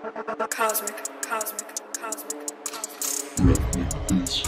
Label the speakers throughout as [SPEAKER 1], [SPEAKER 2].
[SPEAKER 1] Cosmic, cosmic, cosmic, cosmic.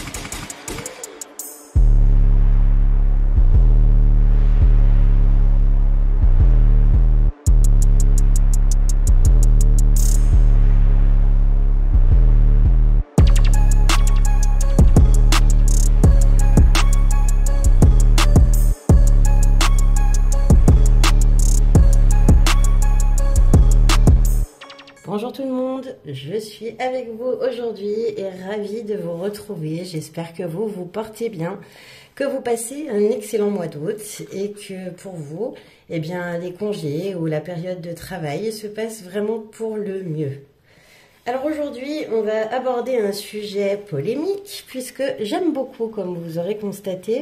[SPEAKER 2] Bonjour tout le monde, je suis avec vous aujourd'hui et ravie de vous retrouver. J'espère que vous vous portez bien, que vous passez un excellent mois d'août et que pour vous, eh bien, les congés ou la période de travail se passent vraiment pour le mieux. Alors aujourd'hui, on va aborder un sujet polémique puisque j'aime beaucoup, comme vous aurez constaté,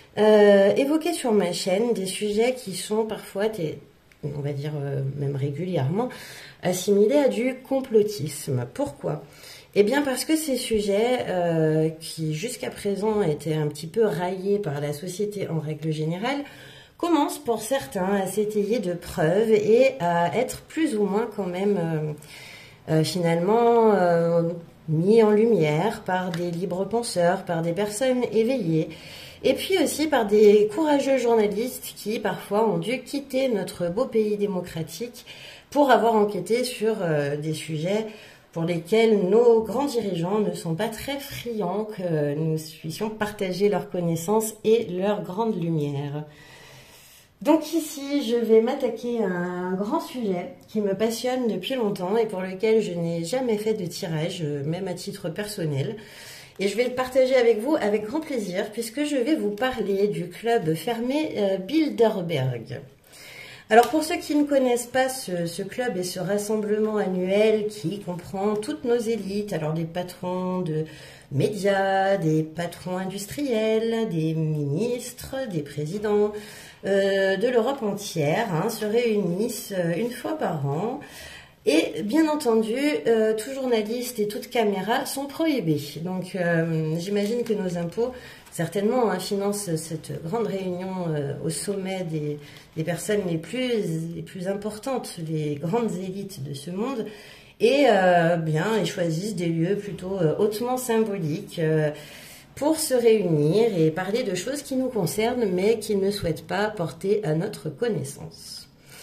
[SPEAKER 2] évoquer sur ma chaîne des sujets qui sont parfois, on va dire même régulièrement, assimilés à du complotisme. Pourquoi? Eh bien parce que ces sujets qui jusqu'à présent étaient un petit peu raillés par la société en règle générale, commencent pour certains à s'étayer de preuves et à être plus ou moins quand même finalement mis en lumière par des libres penseurs, par des personnes éveillées, et puis aussi par des courageux journalistes qui parfois ont dû quitter notre beau pays démocratique pour avoir enquêté sur des sujets pour lesquels nos grands dirigeants ne sont pas très friands que nous puissions partager leurs connaissances et leur grande lumière. Donc ici, je vais m'attaquer à un grand sujet qui me passionne depuis longtemps et pour lequel je n'ai jamais fait de tirage, même à titre personnel. Et je vais le partager avec vous avec grand plaisir puisque je vais vous parler du club fermé Bilderberg. Alors pour ceux qui ne connaissent pas ce club et ce rassemblement annuel qui comprend toutes nos élites, alors des patrons de médias, des patrons industriels, des ministres, des présidents de l'Europe entière, se réunissent une fois par an. Et bien entendu, tout journaliste et toute caméra sont prohibés. Donc j'imagine que nos impôts, certainement, financent cette grande réunion au sommet des personnes les plus importantes, les grandes élites de ce monde. Et bien, ils choisissent des lieux plutôt hautement symboliques pour se réunir et parler de choses qui nous concernent, mais qu'ils ne souhaitent pas porter à notre connaissance.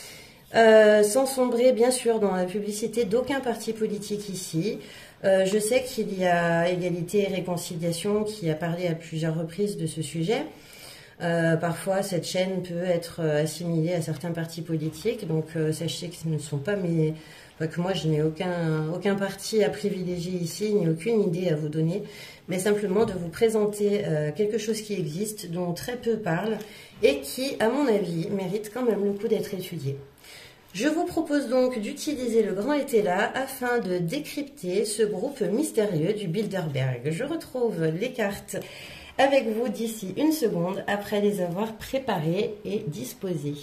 [SPEAKER 2] Sans sombrer bien sûr dans la publicité d'aucun parti politique ici. Je sais qu'il y a Égalité et Réconciliation qui a parlé à plusieurs reprises de ce sujet. Parfois cette chaîne peut être assimilée à certains partis politiques, donc sachez que ce ne sont pas que moi je n'ai aucun parti à privilégier ici, ni aucune idée à vous donner, mais simplement de vous présenter quelque chose qui existe, dont très peu parlent, et qui, à mon avis, mérite quand même le coup d'être étudié. Je vous propose donc d'utiliser le grand été là afin de décrypter ce groupe mystérieux du Bilderberg. Je retrouve les cartes avec vous d'ici une seconde après les avoir préparées et disposées.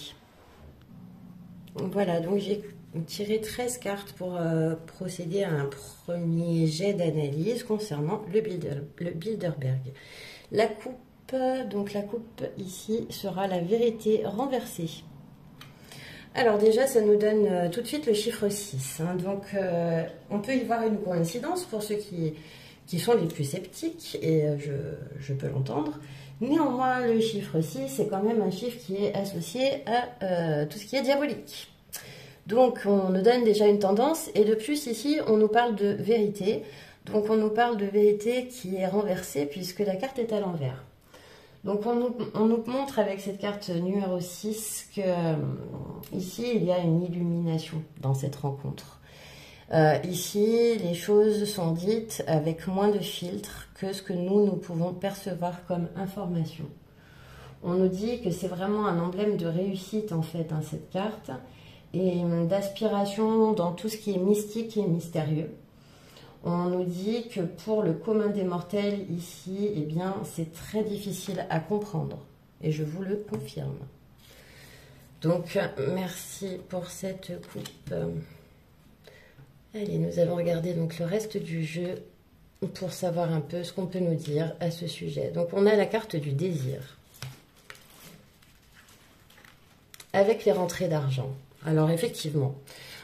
[SPEAKER 2] Voilà, donc j'ai tiré 13 cartes pour procéder à un premier jet d'analyse concernant le Bilderberg. La coupe ici sera la vérité renversée. Alors déjà, ça nous donne tout de suite le chiffre 6. Donc, on peut y voir une coïncidence pour ceux qui sont les plus sceptiques, et je peux l'entendre. Néanmoins, le chiffre 6, c'est quand même un chiffre qui est associé à tout ce qui est diabolique. Donc, on nous donne déjà une tendance, et de plus, ici, on nous parle de vérité. Donc, on nous parle de vérité qui est renversée, puisque la carte est à l'envers. Donc on nous montre avec cette carte numéro 6 que ici il y a une illumination dans cette rencontre. Ici les choses sont dites avec moins de filtres que ce que nous pouvons percevoir comme information. On nous dit que c'est vraiment un emblème de réussite en fait cette carte et d'aspiration dans tout ce qui est mystique et mystérieux. On nous dit que pour le commun des mortels ici, eh bien, c'est très difficile à comprendre. Et je vous le confirme. Donc, merci pour cette coupe. Allez, nous allons regarder donc le reste du jeu pour savoir un peu ce qu'on peut nous dire à ce sujet. Donc, on a la carte du désir. Avec les rentrées d'argent. Alors, effectivement,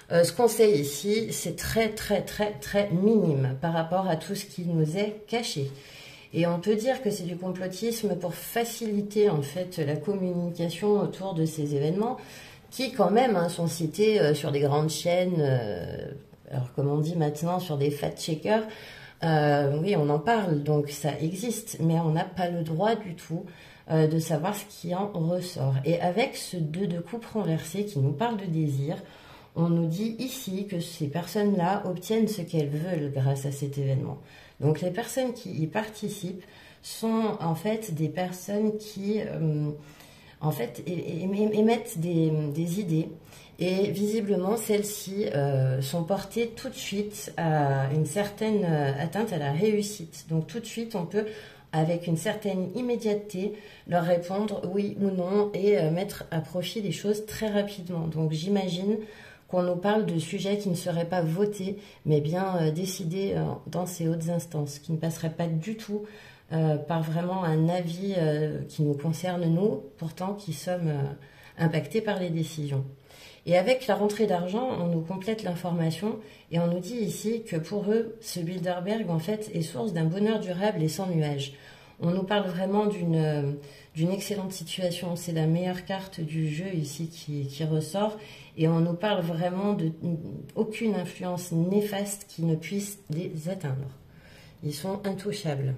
[SPEAKER 2] Ce qu'on sait ici, c'est très très très très minime par rapport à tout ce qui nous est caché. Et on peut dire que c'est du complotisme pour faciliter en fait la communication autour de ces événements qui quand même hein, sont cités sur des grandes chaînes, alors comme on dit maintenant sur des fact-checkers. Oui, on en parle, donc ça existe, mais on n'a pas le droit du tout de savoir ce qui en ressort. Et avec ce 2 de coupe renversé qui nous parle de désir, on nous dit ici que ces personnes-là obtiennent ce qu'elles veulent grâce à cet événement. Donc les personnes qui y participent sont en fait des personnes qui en fait émettent des idées et visiblement celles-ci sont portées tout de suite à une certaine atteinte à la réussite. Donc tout de suite on peut avec une certaine immédiateté leur répondre oui ou non et mettre à profit les choses très rapidement. Donc j'imagine qu'on nous parle de sujets qui ne seraient pas votés, mais bien décidés dans ces hautes instances, qui ne passeraient pas du tout par vraiment un avis qui nous concerne nous, pourtant qui sommes impactés par les décisions. Et avec la rentrée d'argent, on nous complète l'information et on nous dit ici que pour eux, ce Bilderberg en fait est source d'un bonheur durable et sans nuages. On nous parle vraiment d'une excellente situation. C'est la meilleure carte du jeu ici qui ressort. Et on nous parle vraiment d'aucune influence néfaste qui ne puisse les atteindre. Ils sont intouchables.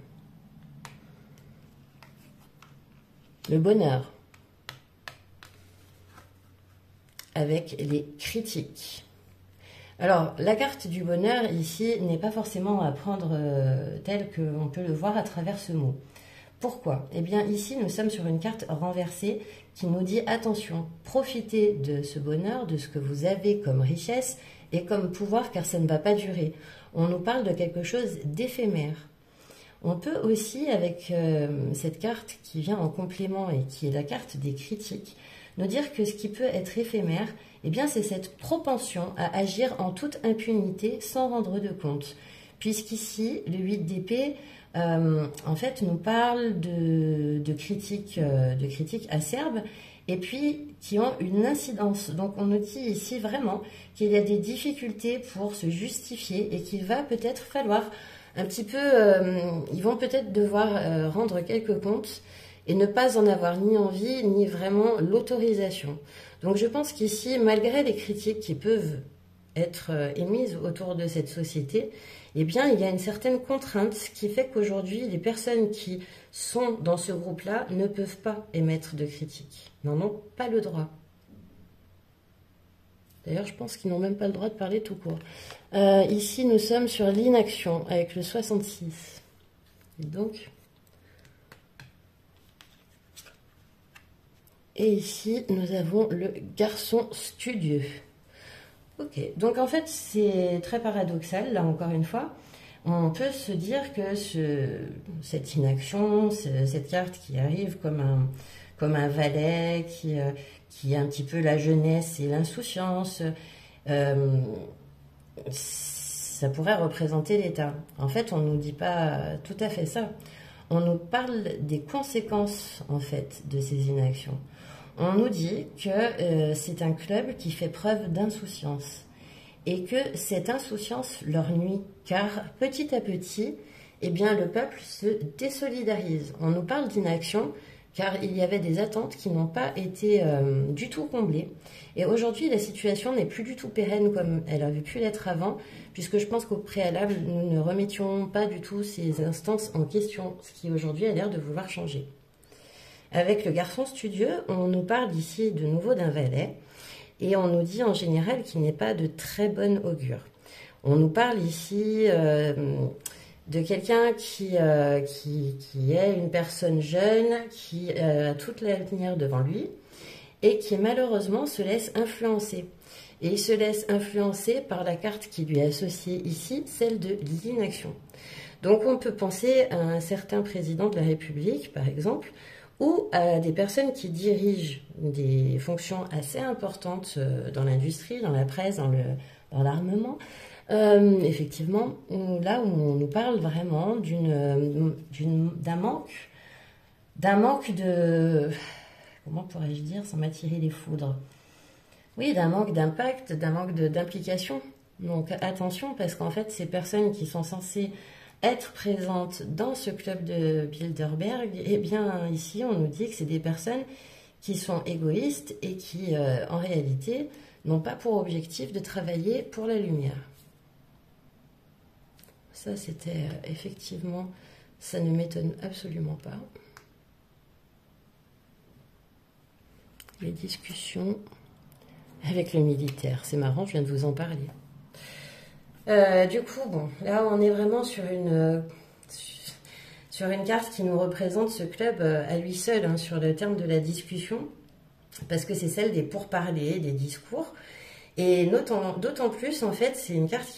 [SPEAKER 2] Le bonheur. Avec les critiques. Alors, la carte du bonheur ici n'est pas forcément à prendre telle qu'on peut le voir à travers ce mot. Pourquoi? Eh bien, ici, nous sommes sur une carte renversée qui nous dit attention, profitez de ce bonheur, de ce que vous avez comme richesse et comme pouvoir, car ça ne va pas durer. On nous parle de quelque chose d'éphémère. On peut aussi, avec cette carte qui vient en complément et qui est la carte des critiques, nous dire que ce qui peut être éphémère, eh bien, c'est cette propension à agir en toute impunité sans rendre de compte. Puisqu'ici, le 8 d'épée, en fait, nous parle de critiques acerbes et puis qui ont une incidence. Donc, on nous dit ici vraiment qu'il y a des difficultés pour se justifier et qu'il va peut-être falloir un petit peu, ils vont peut-être devoir rendre quelques comptes et ne pas en avoir ni envie, ni vraiment l'autorisation. Donc je pense qu'ici, malgré les critiques qui peuvent être émises autour de cette société, eh bien, il y a une certaine contrainte, ce qui fait qu'aujourd'hui, les personnes qui sont dans ce groupe-là ne peuvent pas émettre de critiques, n'en ont pas le droit. D'ailleurs, je pense qu'ils n'ont même pas le droit de parler tout court. Ici, nous sommes sur l'inaction avec le 66. Et donc... Et ici, nous avons le garçon studieux. Ok, donc en fait, c'est très paradoxal, là encore une fois. On peut se dire que cette inaction, cette carte qui arrive comme un valet, qui est un petit peu la jeunesse et l'insouciance, ça pourrait représenter l'État. En fait, on ne nous dit pas tout à fait ça. On nous parle des conséquences, en fait, de ces inactions. On nous dit que c'est un club qui fait preuve d'insouciance et que cette insouciance leur nuit, car petit à petit, eh bien, le peuple se désolidarise. On nous parle d'inaction car il y avait des attentes qui n'ont pas été du tout comblées. Et aujourd'hui, la situation n'est plus du tout pérenne comme elle avait pu l'être avant, puisque je pense qu'au préalable, nous ne remettions pas du tout ces instances en question, ce qui aujourd'hui a l'air de vouloir changer. Avec le garçon studieux, on nous parle ici de nouveau d'un valet et on nous dit en général qu'il n'est pas de très bonne augure. On nous parle ici de quelqu'un qui est une personne jeune, qui a toute l'avenir devant lui et qui malheureusement se laisse influencer. Et il se laisse influencer par la carte qui lui est associée ici, celle de l'inaction. Donc on peut penser à un certain président de la République, par exemple, ou à des personnes qui dirigent des fonctions assez importantes dans l'industrie, dans la presse, dans l'armement. Effectivement, là où on nous parle vraiment d'un manque de... Comment pourrais-je dire sans m'attirer les foudres? Oui, d'un manque d'impact, d'un manque d'implication. Donc attention, parce qu'en fait, ces personnes qui sont censées être présentes dans ce club de Bilderberg, eh bien ici, on nous dit que c'est des personnes qui sont égoïstes et qui, en réalité, n'ont pas pour objectif de travailler pour la lumière. Ça, c'était effectivement, ça ne m'étonne absolument pas. Les discussions avec le militaire, c'est marrant, je viens de vous en parler. Du coup, bon, là, on est vraiment sur une carte qui nous représente ce club à lui seul, hein, sur le terme de la discussion, parce que c'est celle des pourparlers, des discours. Et d'autant plus, en fait, c'est une carte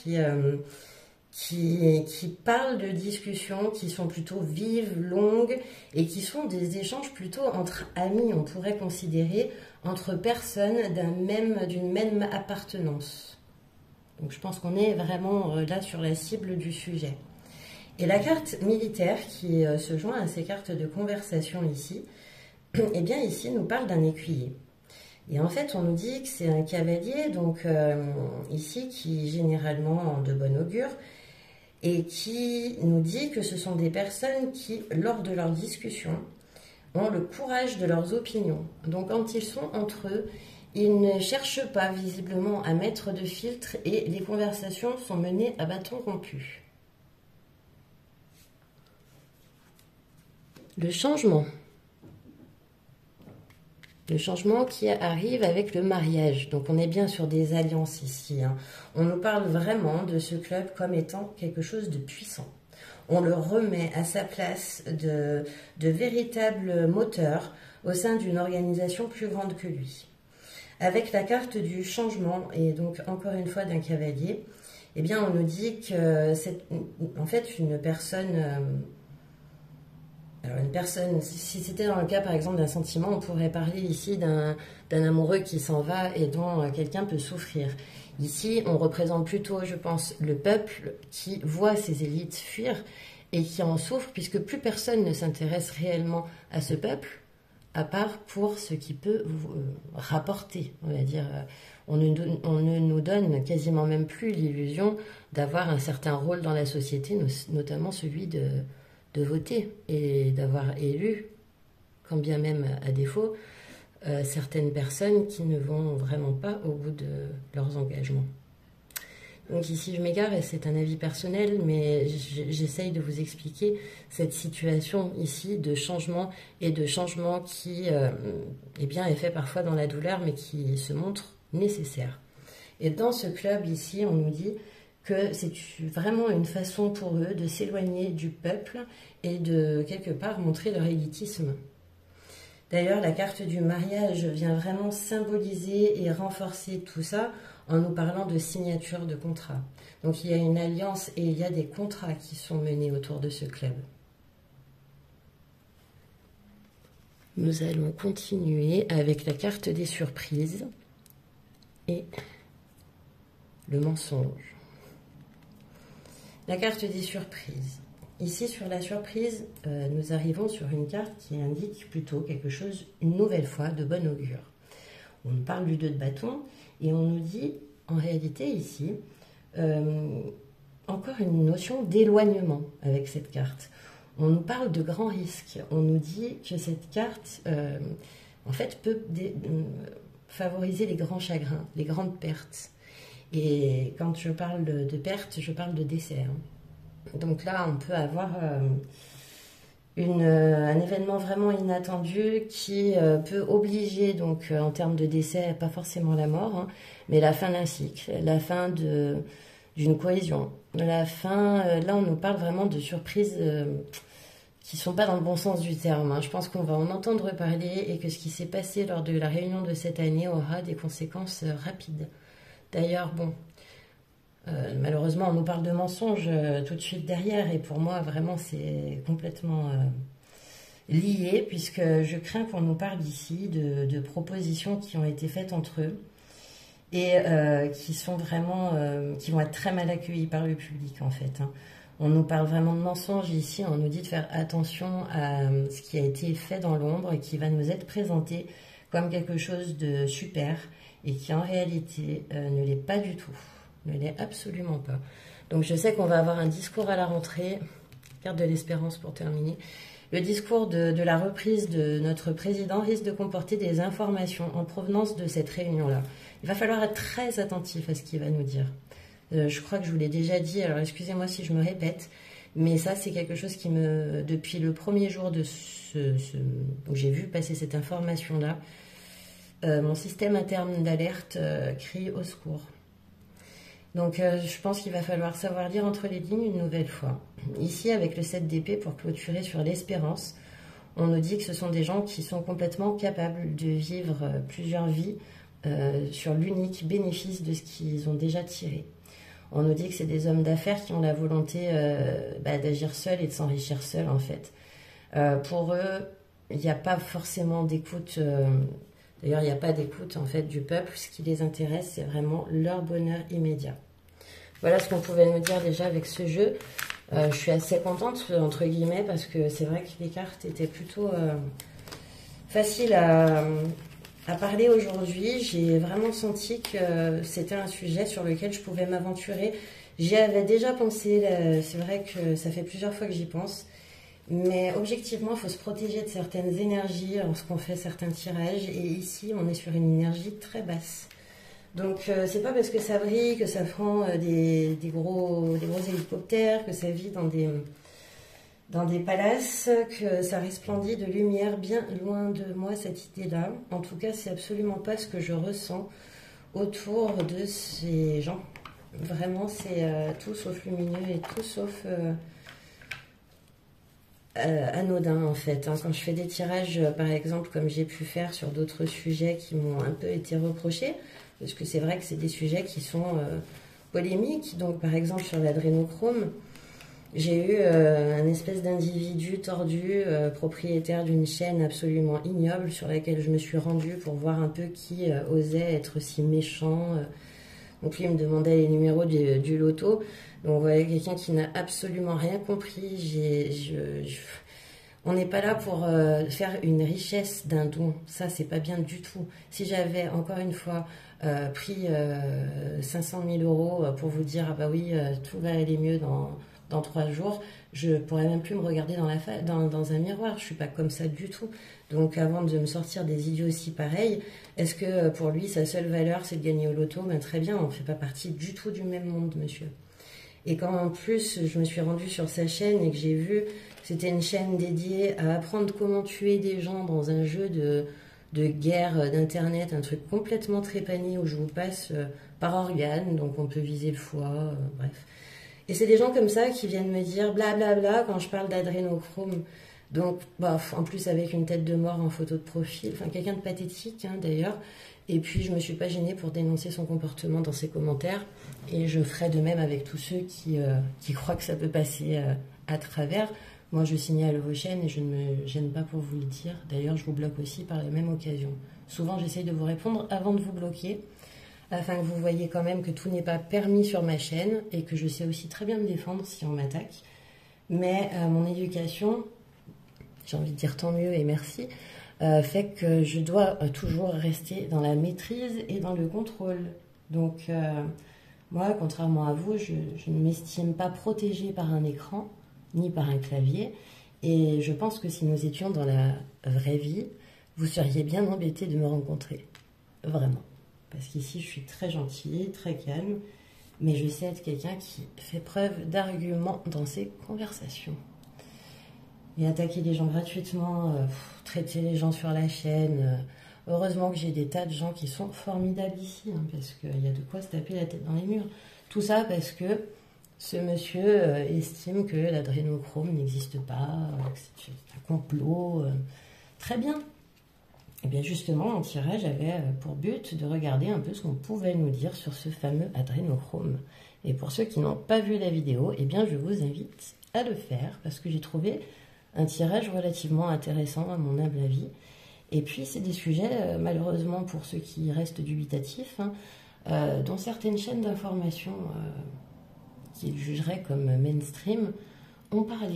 [SPEAKER 2] qui parle de discussions qui sont plutôt vives, longues, et qui sont des échanges plutôt entre amis, on pourrait considérer, entre personnes d'une même appartenance. Donc je pense qu'on est vraiment là sur la cible du sujet. Et la carte militaire qui se joint à ces cartes de conversation ici, eh bien ici nous parle d'un écuyer. Et en fait on nous dit que c'est un cavalier, donc ici qui est généralement de bon augure, et qui nous dit que ce sont des personnes qui, lors de leur discussion, ont le courage de leurs opinions. Donc quand ils sont entre eux, ils ne cherchent pas visiblement à mettre de filtre et les conversations sont menées à bâton rompu. Le changement. Le changement qui arrive avec le mariage. Donc on est bien sur des alliances ici, hein. On nous parle vraiment de ce club comme étant quelque chose de puissant. On le remet à sa place de véritable moteur au sein d'une organisation plus grande que lui. Avec la carte du changement, et donc encore une fois d'un cavalier, eh bien on nous dit que c'est en fait une personne... Alors une personne, si c'était dans le cas par exemple d'un sentiment, on pourrait parler ici d'un amoureux qui s'en va et dont quelqu'un peut souffrir. Ici, on représente plutôt, je pense, le peuple qui voit ses élites fuir et qui en souffre puisque plus personne ne s'intéresse réellement à ce peuple, à part pour ce qui peut rapporter, on va dire. On ne nous donne quasiment même plus l'illusion d'avoir un certain rôle dans la société, notamment celui de voter et d'avoir élu, quand bien même à défaut, certaines personnes qui ne vont vraiment pas au bout de leurs engagements. Donc ici je m'égare et c'est un avis personnel, mais j'essaye de vous expliquer cette situation ici de changement et de changement qui eh bien, est fait parfois dans la douleur mais qui se montre nécessaire. Et dans ce club ici on nous dit que c'est vraiment une façon pour eux de s'éloigner du peuple et de quelque part montrer leur élitisme. D'ailleurs, la carte du mariage vient vraiment symboliser et renforcer tout ça en nous parlant de signature de contrat. Donc il y a une alliance et il y a des contrats qui sont menés autour de ce club. Nous allons continuer avec la carte des surprises et le mensonge. La carte des surprises. Ici, sur la surprise, nous arrivons sur une carte qui indique plutôt quelque chose, une nouvelle fois, de bon augure. On nous parle du 2 de bâton et on nous dit, en réalité, ici, encore une notion d'éloignement avec cette carte. On nous parle de grands risques. On nous dit que cette carte, en fait, peut favoriser les grands chagrins, les grandes pertes. Et quand je parle de pertes, je parle de décès. Donc là, on peut avoir un événement vraiment inattendu qui peut obliger, donc en termes de décès, pas forcément la mort, hein, mais la fin d'un cycle, la fin d'une cohésion. La fin, là, on nous parle vraiment de surprises qui ne sont pas dans le bon sens du terme, hein. Je pense qu'on va en entendre parler et que ce qui s'est passé lors de la réunion de cette année aura des conséquences rapides. D'ailleurs, bon, malheureusement, on nous parle de mensonges tout de suite derrière, et pour moi, vraiment, c'est complètement lié, puisque je crains qu'on nous parle ici de propositions qui ont été faites entre eux et qui sont vraiment, qui vont être très mal accueillies par le public, en fait, hein. On nous parle vraiment de mensonges ici, on nous dit de faire attention à ce qui a été fait dans l'ombre et qui va nous être présenté comme quelque chose de super et qui en réalité ne l'est pas du tout, ne l'est absolument pas. Donc je sais qu'on va avoir un discours à la rentrée, carte de l'espérance pour terminer. Le discours de la reprise de notre président risque de comporter des informations en provenance de cette réunion-là. Il va falloir être très attentif à ce qu'il va nous dire. Je crois que je vous l'ai déjà dit, alors excusez-moi si je me répète, mais ça c'est quelque chose qui me... Depuis le premier jour de où j'ai vu passer cette information-là, mon système interne d'alerte crie au secours. Donc je pense qu'il va falloir savoir lire entre les lignes une nouvelle fois. Ici, avec le 7 d'épée, pour clôturer sur l'espérance, on nous dit que ce sont des gens qui sont complètement capables de vivre plusieurs vies sur l'unique bénéfice de ce qu'ils ont déjà tiré. On nous dit que c'est des hommes d'affaires qui ont la volonté d'agir seuls et de s'enrichir seuls, en fait. Pour eux, il n'y a pas forcément d'écoute... D'ailleurs, il n'y a pas d'écoute en fait du peuple. Ce qui les intéresse, c'est vraiment leur bonheur immédiat. Voilà ce qu'on pouvait nous dire déjà avec ce jeu. Je suis assez contente, entre guillemets, parce que c'est vrai que les cartes étaient plutôt faciles à parler aujourd'hui. J'ai vraiment senti que c'était un sujet sur lequel je pouvais m'aventurer. J'y avais déjà pensé. C'est vrai que ça fait plusieurs fois que j'y pense. Mais objectivement, il faut se protéger de certaines énergies lorsqu'on fait certains tirages. Et ici, on est sur une énergie très basse. Donc, c'est pas parce que ça brille, que ça prend des gros hélicoptères, que ça vit dans des palaces, que ça resplendit de lumière. Bien loin de moi, cette idée-là. En tout cas, c'est absolument pas ce que je ressens autour de ces gens. Vraiment, c'est tout sauf lumineux et tout sauf... anodin en fait. Quand je fais des tirages, par exemple, comme j'ai pu faire sur d'autres sujets qui m'ont un peu été reprochés, parce que c'est vrai que c'est des sujets qui sont polémiques. Donc, par exemple, sur l'adrénochrome, j'ai eu un espèce d'individu tordu, propriétaire d'une chaîne absolument ignoble, sur laquelle je me suis rendue pour voir un peu qui osait être si méchant. Donc lui, il me demandait les numéros du loto. Donc voilà, quelqu'un qui n'a absolument rien compris. On n'est pas là pour faire une richesse d'un don. Ça, c'est pas bien du tout. Si j'avais, encore une fois, pris 500 000 euros pour vous dire, ah bah oui, tout va aller mieux dans 3 jours, je pourrais même plus me regarder dans un miroir. Je suis pas comme ça du tout. Donc avant de me sortir des idioties pareilles, est-ce que pour lui, sa seule valeur, c'est de gagner au loto? Ben, très bien, on ne fait pas partie du tout du même monde, monsieur. Et quand en plus, je me suis rendue sur sa chaîne et que j'ai vu que c'était une chaîne dédiée à apprendre comment tuer des gens dans un jeu de guerre d'internet, un truc complètement trépané où je vous passe par organe, donc on peut viser le foie, bref. Et c'est des gens comme ça qui viennent me dire blablabla quand je parle d'adrénochrome. Donc, en plus avec une tête de mort en photo de profil, enfin quelqu'un de pathétique d'ailleurs. Et puis je me suis pas gênée pour dénoncer son comportement dans ses commentaires. Et je ferai de même avec tous ceux qui croient que ça peut passer à travers. Moi je signale vos chaînes et je ne me gêne pas pour vous le dire. D'ailleurs je vous bloque aussi par la même occasion. Souvent j'essaye de vous répondre avant de vous bloquer, afin que vous voyez quand même que tout n'est pas permis sur ma chaîne et que je sais aussi très bien me défendre si on m'attaque. Mais mon éducation, j'ai envie de dire tant mieux et merci, fait que je dois toujours rester dans la maîtrise et dans le contrôle. Donc moi, contrairement à vous, je ne m'estime pas protégée par un écran ni par un clavier. Et je pense que si nous étions dans la vraie vie, vous seriez bien embêtés de me rencontrer. Vraiment. Parce qu'ici, je suis très gentille, très calme, mais je sais être quelqu'un qui fait preuve d'argument dans ses conversations. Et attaquer les gens gratuitement, traiter les gens sur la chaîne. Heureusement que j'ai des tas de gens qui sont formidables ici, parce qu'il y a de quoi se taper la tête dans les murs. Tout ça parce que ce monsieur estime que l'adrénochrome n'existe pas, que c'est un complot. Très bien. Et bien justement, mon tirage avait pour but de regarder un peu ce qu'on pouvait nous dire sur ce fameux adrénochrome. Et pour ceux qui n'ont pas vu la vidéo, eh bien je vous invite à le faire parce que j'ai trouvé un tirage relativement intéressant à mon humble avis. Et puis c'est des sujets, malheureusement pour ceux qui restent dubitatifs, dont certaines chaînes d'information qu'ils jugeraient comme mainstream ont parlé.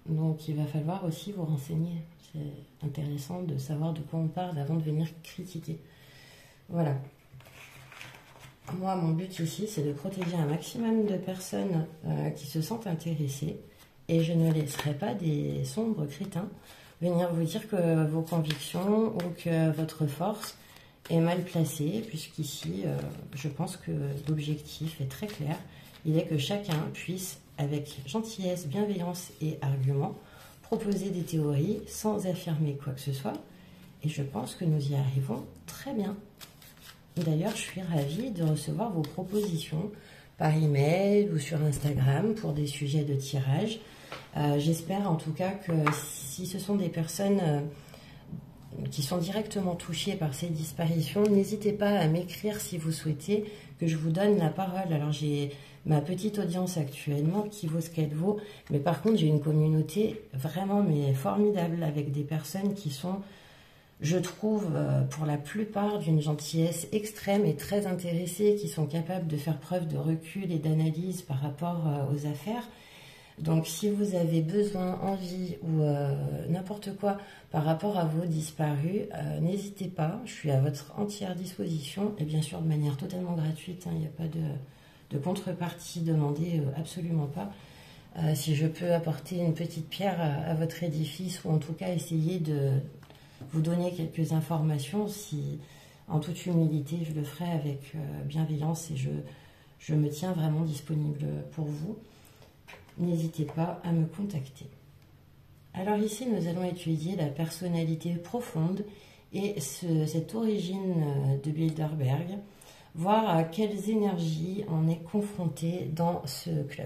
[SPEAKER 2] Donc il va falloir aussi vous renseigner. C'est intéressant de savoir de quoi on parle avant de venir critiquer. Voilà. Moi, mon but ici, c'est de protéger un maximum de personnes qui se sentent intéressées. Et je ne laisserai pas des sombres crétins venir vous dire que vos convictions ou que votre force est mal placée, puisqu'ici, je pense que l'objectif est très clair. Il est que chacun puisse, avec gentillesse, bienveillance et argument, proposer des théories sans affirmer quoi que ce soit. Et je pense que nous y arrivons très bien. D'ailleurs, je suis ravie de recevoir vos propositions par email ou sur Instagram pour des sujets de tirage. J'espère en tout cas que si ce sont des personnes qui sont directement touchées par ces disparitions, n'hésitez pas à m'écrire si vous souhaitez que je vous donne la parole. Alors j'ai ma petite audience actuellement qui vaut ce qu'elle vaut, mais par contre j'ai une communauté vraiment formidable avec des personnes qui sont, je trouve, pour la plupart d'une gentillesse extrême et très intéressées, qui sont capables de faire preuve de recul et d'analyse par rapport aux affaires. Donc si vous avez besoin, envie ou n'importe quoi par rapport à vos disparus, n'hésitez pas, je suis à votre entière disposition et bien sûr de manière totalement gratuite, il n'y a pas de contrepartie demandée, absolument pas. Si je peux apporter une petite pierre à votre édifice ou en tout cas essayer de vous donner quelques informations, si en toute humilité je le ferai avec bienveillance et je me tiens vraiment disponible pour vous. N'hésitez pas à me contacter. Alors ici, nous allons étudier la personnalité profonde et cette origine de Bilderberg, voir à quelles énergies on est confronté dans ce club.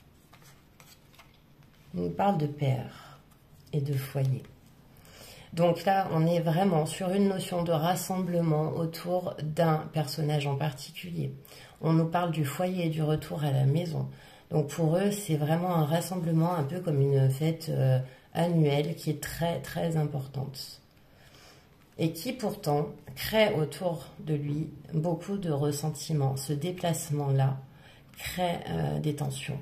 [SPEAKER 2] On parle de père et de foyer. Donc là, on est vraiment sur une notion de rassemblement autour d'un personnage en particulier. On nous parle du foyer et du retour à la maison. Donc pour eux, c'est vraiment un rassemblement, un peu comme une fête annuelle qui est très très importante. Et qui pourtant crée autour de lui beaucoup de ressentiments. Ce déplacement-là crée des tensions.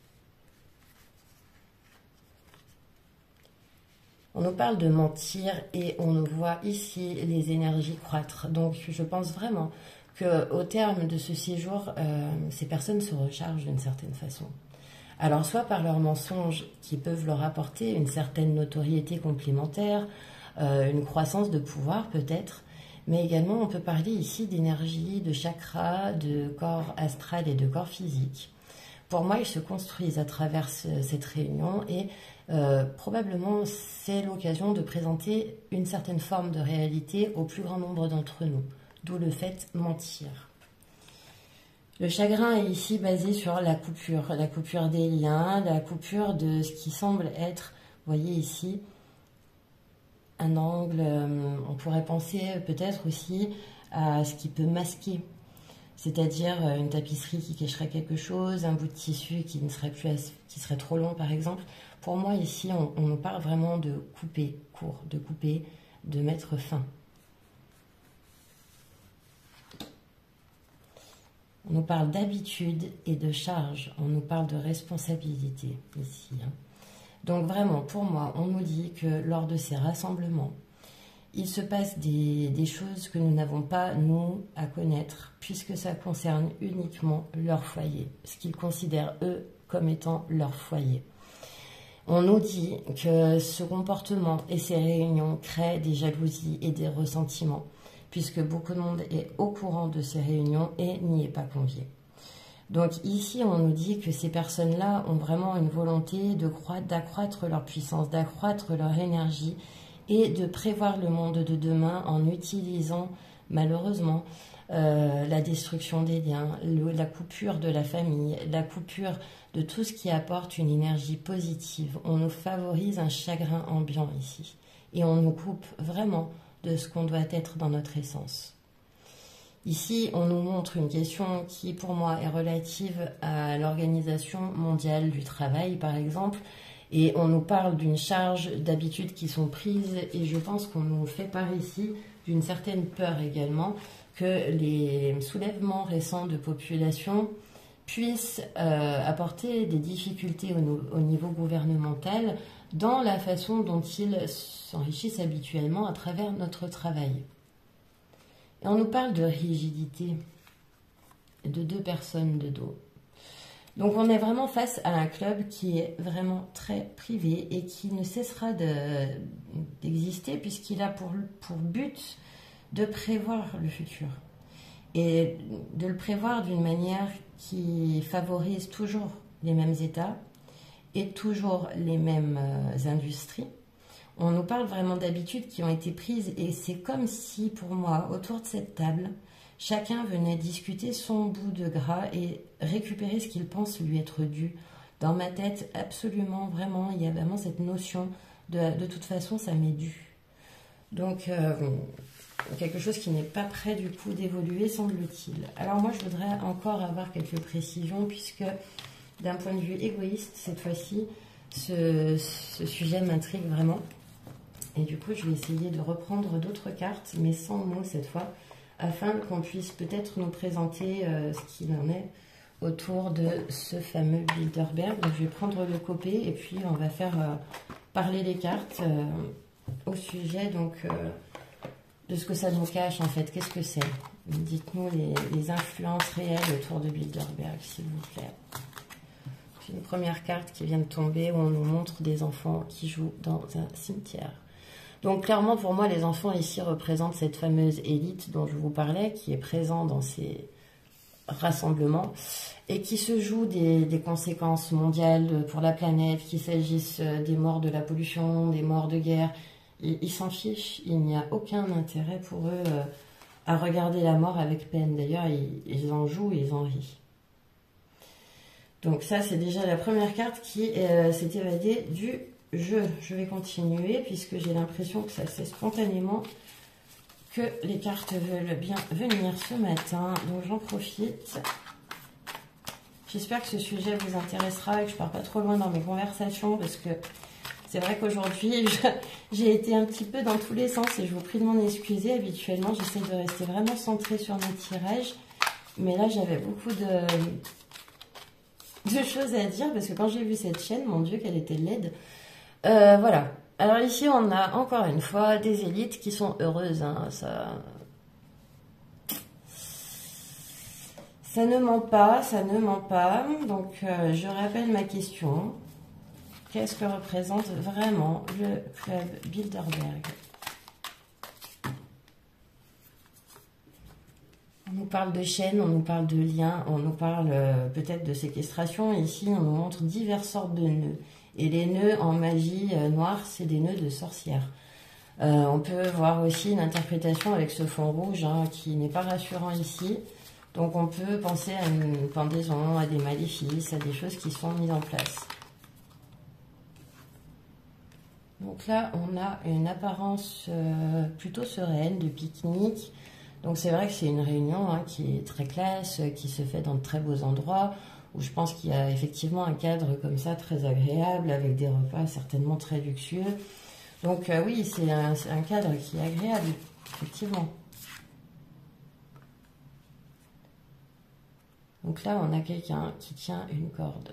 [SPEAKER 2] On nous parle de mentir et on nous voit ici les énergies croître. Donc je pense vraiment qu'au terme de ce séjour, ces personnes se rechargent d'une certaine façon. Alors soit par leurs mensonges qui peuvent leur apporter une certaine notoriété complémentaire, une croissance de pouvoir peut-être, mais également on peut parler ici d'énergie, de chakras, de corps astral et de corps physique. Pour moi, ils se construisent à travers cette réunion et probablement c'est l'occasion de présenter une certaine forme de réalité au plus grand nombre d'entre nous. D'où le fait mentir. Le chagrin est ici basé sur la coupure des liens, la coupure de ce qui semble être, vous voyez ici, un angle, on pourrait penser peut-être aussi à ce qui peut masquer, c'est-à-dire une tapisserie qui cacherait quelque chose, un bout de tissu qui ne serait plus qui serait trop long par exemple. Pour moi ici, on nous parle vraiment de couper court, de couper, de mettre fin. On nous parle d'habitude et de charge, on nous parle de responsabilité ici. Donc vraiment, pour moi, on nous dit que lors de ces rassemblements, il se passe des choses que nous n'avons pas, nous, à connaître, puisque ça concerne uniquement leur foyer, ce qu'ils considèrent, eux, comme étant leur foyer. On nous dit que ce comportement et ces réunions créent des jalousies et des ressentiments, puisque beaucoup de monde est au courant de ces réunions et n'y est pas convié. Donc ici, on nous dit que ces personnes-là ont vraiment une volonté d'accroître leur puissance, d'accroître leur énergie et de prévoir le monde de demain en utilisant, malheureusement, la destruction des liens, la coupure de la famille, la coupure de tout ce qui apporte une énergie positive. On nous favorise un chagrin ambiant ici et on nous coupe vraiment de ce qu'on doit être dans notre essence. Ici, on nous montre une question qui, pour moi, est relative à l'Organisation mondiale du travail, par exemple, et on nous parle d'une charge d'habitudes qui sont prises, et je pense qu'on nous fait part ici d'une certaine peur également que les soulèvements récents de population puisse apporter des difficultés au niveau gouvernemental dans la façon dont ils s'enrichissent habituellement à travers notre travail. Et on nous parle de rigidité de 2 personnes de dos. Donc on est vraiment face à un club qui est vraiment très privé et qui ne cessera d'exister puisqu'il a pour but de prévoir le futur. Et de le prévoir d'une manière qui favorise toujours les mêmes États et toujours les mêmes industries. On nous parle vraiment d'habitudes qui ont été prises et c'est comme si, pour moi, autour de cette table, chacun venait discuter son bout de gras et récupérer ce qu'il pense lui être dû. Dans ma tête, absolument, vraiment, il y a vraiment cette notion de toute façon, ça m'est dû. Donc, quelque chose qui n'est pas prêt du coup d'évoluer, semble-t-il. Alors moi, je voudrais encore avoir quelques précisions puisque, d'un point de vue égoïste, cette fois-ci, ce sujet m'intrigue vraiment. Et du coup, je vais essayer de reprendre d'autres cartes, mais sans mots cette fois, afin qu'on puisse peut-être nous présenter ce qu'il en est autour de ce fameux Bilderberg. Donc, je vais prendre le copé et puis on va faire parler les cartes au sujet donc, de ce que ça nous cache en fait. Qu'est-ce que c'est? Dites-nous les influences réelles autour de Bilderberg, s'il vous plaît. J'ai une première carte qui vient de tomber où on nous montre des enfants qui jouent dans un cimetière. Donc clairement pour moi les enfants ici représentent cette fameuse élite dont je vous parlais qui est présente dans ces rassemblements et qui se joue des conséquences mondiales pour la planète, qu'il s'agisse des morts de la pollution, des morts de guerre. Ils s'en fichent, il n'y a aucun intérêt pour eux à regarder la mort avec peine. D'ailleurs ils en jouent et ils en rient. Donc ça c'est déjà la première carte qui s'est évadée du jeu. Je vais continuer puisque j'ai l'impression que ça c'est spontanément que les cartes veulent bien venir ce matin. Donc j'en profite. J'espère que ce sujet vous intéressera et que je ne pars pas trop loin dans mes conversations parce que c'est vrai qu'aujourd'hui j'ai été un petit peu dans tous les sens et je vous prie de m'en excuser. Habituellement j'essaie de rester vraiment centrée sur mes tirages. Mais là j'avais beaucoup de choses à dire parce que quand j'ai vu cette chaîne, mon Dieu qu'elle était laide. Voilà. Alors ici, on a encore une fois des élites qui sont heureuses. Hein. Ça ne ment pas, ça ne ment pas. Donc, je rappelle ma question. Qu'est-ce que représente vraiment le club Bilderberg? On nous parle de chaînes, on nous parle de liens, on nous parle peut-être de séquestration. Ici, on nous montre diverses sortes de nœuds. Et les nœuds en magie noire, c'est des nœuds de sorcières. On peut voir aussi une interprétation avec ce fond rouge hein, qui n'est pas rassurant ici. Donc on peut penser à une pendaison, à des maléfices, à des choses qui sont mises en place. Donc là, on a une apparence plutôt sereine, de pique-nique. Donc c'est vrai que c'est une réunion hein, qui est très classe, qui se fait dans de très beaux endroits, où je pense qu'il y a effectivement un cadre comme ça très agréable, avec des repas certainement très luxueux. Donc oui, c'est un cadre qui est agréable, effectivement. Donc là, on a quelqu'un qui tient une corde.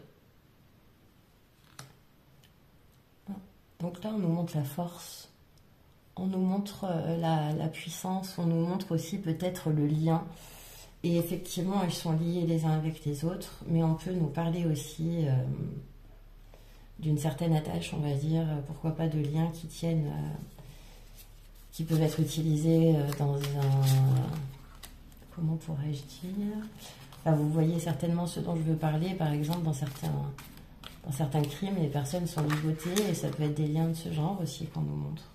[SPEAKER 2] Donc là, on nous montre la force, on nous montre la puissance, on nous montre aussi peut-être le lien. Et effectivement, ils sont liés les uns avec les autres, mais on peut nous parler aussi d'une certaine attache, on va dire, pourquoi pas de liens qui tiennent, qui peuvent être utilisés dans un... Comment pourrais-je dire? Enfin, vous voyez certainement ce dont je veux parler, par exemple, dans certains crimes, les personnes sont ligotées, et ça peut être des liens de ce genre aussi qu'on nous montre.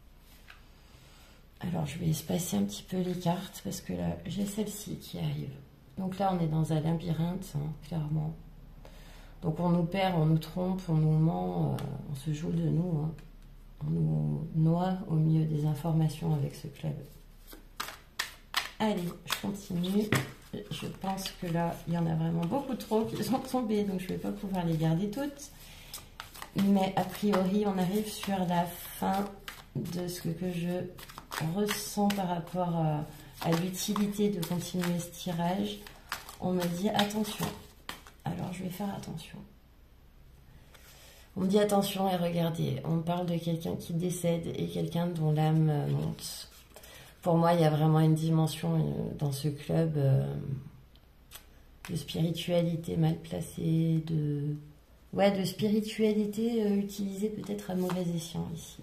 [SPEAKER 2] Alors, je vais espacer un petit peu les cartes parce que là, j'ai celle-ci qui arrive. Donc là, on est dans un labyrinthe, hein, clairement. Donc, on nous perd, on nous trompe, on nous ment, on se joue de nous. Hein. On nous noie au milieu des informations avec ce club. Allez, je continue. Je pense que là, il y en a vraiment beaucoup trop qui sont tombées, donc je ne vais pas pouvoir les garder toutes. Mais a priori, on arrive sur la fin de ce que je ressens par rapport à l'utilité de continuer ce tirage. On me dit attention, Alors je vais faire attention. On me dit attention et regardez, on parle de quelqu'un qui décède et quelqu'un dont l'âme monte. Pour moi, il y a vraiment une dimension dans ce club de spiritualité mal placée, de spiritualité utilisée peut-être à mauvais escient ici.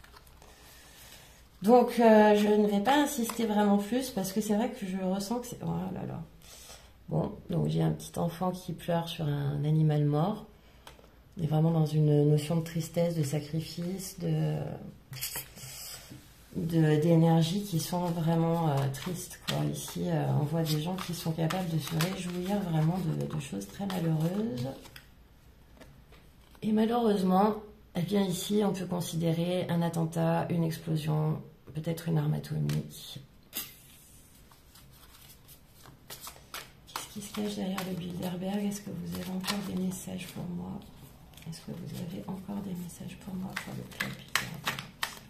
[SPEAKER 2] Donc, je ne vais pas insister vraiment plus parce que c'est vrai que je ressens que c'est... Oh là là. Bon, donc j'ai un petit enfant qui pleure sur un animal mort. On est vraiment dans une notion de tristesse, de sacrifice, d'énergie qui sont vraiment tristes, quoi. Ici, on voit des gens qui sont capables de se réjouir vraiment de choses très malheureuses. Et malheureusement, eh bien ici, on peut considérer un attentat, une explosion, peut-être une arme atomique. Qu'est-ce qui se cache derrière le Bilderberg? Est-ce que vous avez encore des messages pour moi? Est-ce que vous avez encore des messages pour moi pour le club Bilderberg?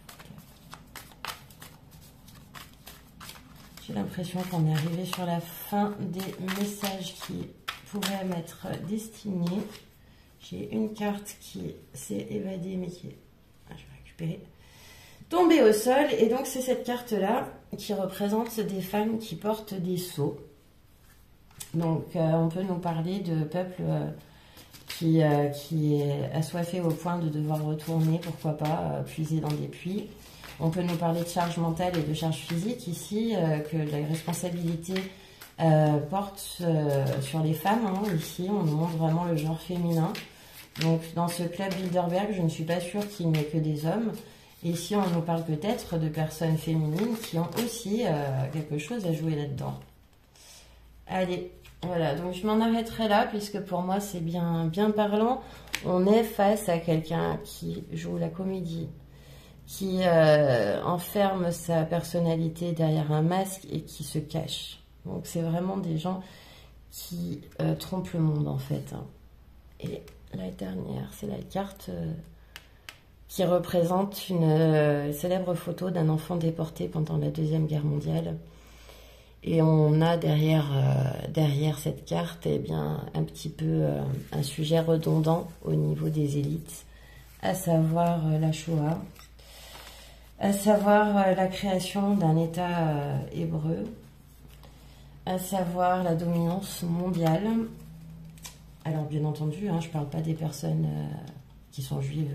[SPEAKER 2] J'ai l'impression qu'on est arrivé sur la fin des messages qui pourraient m'être destinés. J'ai une carte qui s'est évadée, mais qui est... je vais récupérer. Tombée au sol. Et donc, c'est cette carte-là qui représente des femmes qui portent des sceaux. Donc, on peut nous parler de peuples qui est assoiffé au point de devoir retourner, pourquoi pas, puiser dans des puits. On peut nous parler de charge mentale et de charge physique ici, que la responsabilité porte sur les femmes. Hein. Ici, on nous montre vraiment le genre féminin. Donc, dans ce club Bilderberg, je ne suis pas sûre qu'il n'y ait que des hommes. Et ici, on nous parle peut-être de personnes féminines qui ont aussi quelque chose à jouer là-dedans. Allez, voilà. Donc, je m'en arrêterai là, puisque pour moi, c'est bien parlant. On est face à quelqu'un qui joue la comédie, qui enferme sa personnalité derrière un masque et qui se cache. Donc, c'est vraiment des gens qui trompent le monde, en fait. Et la dernière, c'est la carte qui représente une célèbre photo d'un enfant déporté pendant la Deuxième Guerre mondiale. Et on a derrière cette carte, eh bien, un petit peu un sujet redondant au niveau des élites, à savoir la Shoah, à savoir la création d'un État hébreu, à savoir la dominance mondiale. Alors, bien entendu, hein, je ne parle pas des personnes qui sont juives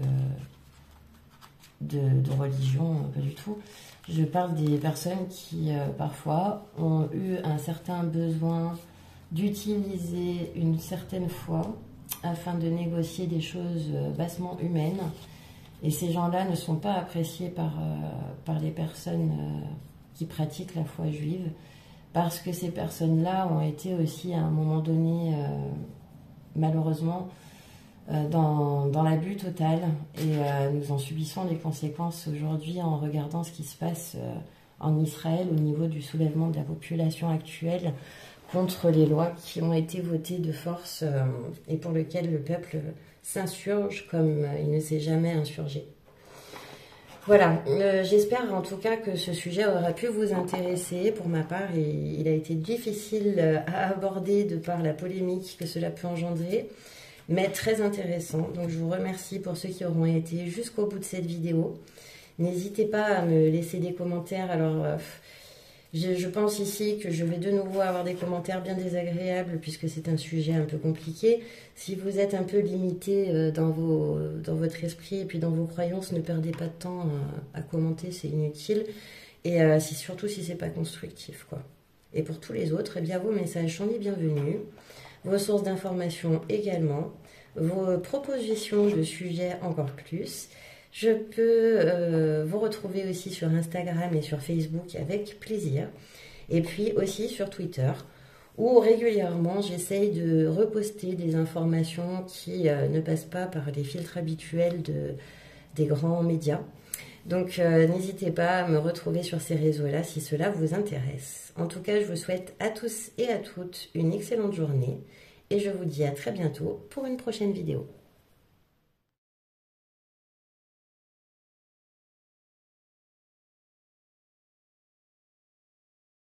[SPEAKER 2] de religion, pas du tout. Je parle des personnes qui, parfois, ont eu un certain besoin d'utiliser une certaine foi afin de négocier des choses bassement humaines. Et ces gens-là ne sont pas appréciés par les personnes qui pratiquent la foi juive, parce que ces personnes-là ont été aussi, à un moment donné, malheureusement, dans l'abus total, et nous en subissons les conséquences aujourd'hui en regardant ce qui se passe en Israël au niveau du soulèvement de la population actuelle contre les lois qui ont été votées de force et pour lesquelles le peuple s'insurge comme il ne s'est jamais insurgé. Voilà, j'espère en tout cas que ce sujet aura pu vous intéresser. Pour ma part, il a été difficile à aborder de par la polémique que cela peut engendrer, mais très intéressant. Donc je vous remercie pour ceux qui auront été jusqu'au bout de cette vidéo. N'hésitez pas à me laisser des commentaires. Alors, je pense ici que je vais de nouveau avoir des commentaires bien désagréables puisque c'est un sujet un peu compliqué. Si vous êtes un peu limité dans votre esprit et puis dans vos croyances, ne perdez pas de temps à commenter, c'est inutile. Et surtout si c'est pas constructif, quoi. Et pour tous les autres, eh bien vos messages sont les bienvenus. Vos sources d'informations également, vos propositions de sujets encore plus. Je peux vous retrouver aussi sur Instagram et sur Facebook avec plaisir. Et puis aussi sur Twitter, où régulièrement j'essaye de reposter des informations qui ne passent pas par les filtres habituels des grands médias. Donc n'hésitez pas à me retrouver sur ces réseaux-là si cela vous intéresse. En tout cas, je vous souhaite à tous et à toutes une excellente journée et je vous dis à très bientôt pour une prochaine vidéo.